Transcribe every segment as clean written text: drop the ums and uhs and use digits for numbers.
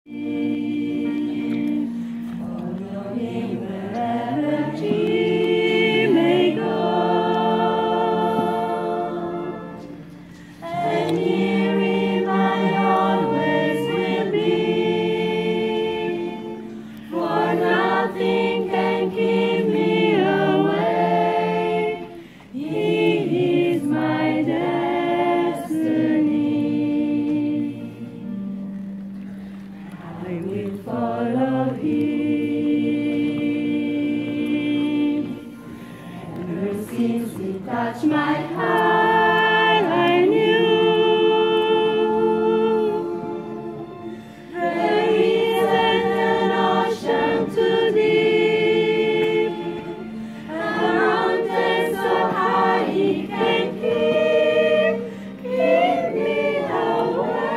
Touch my heart, I knew there isn't an ocean too deep, a mountain so high it can keep me away.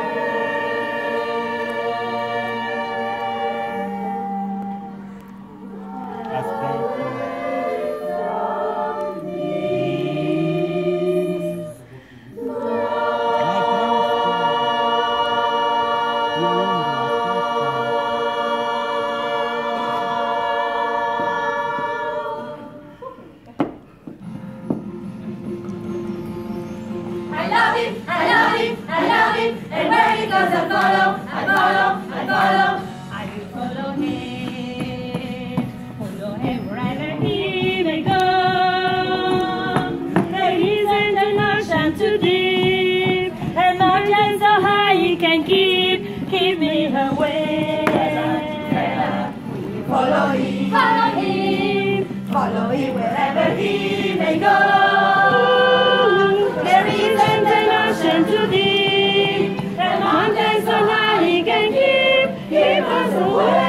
I love him, and where he goes I follow, I will follow him wherever he may go. There isn't an ocean too deep, a mountain so high he can keep me away. Follow him wherever he may go. There isn't an ocean too deep, a mountain so high he can keep us away.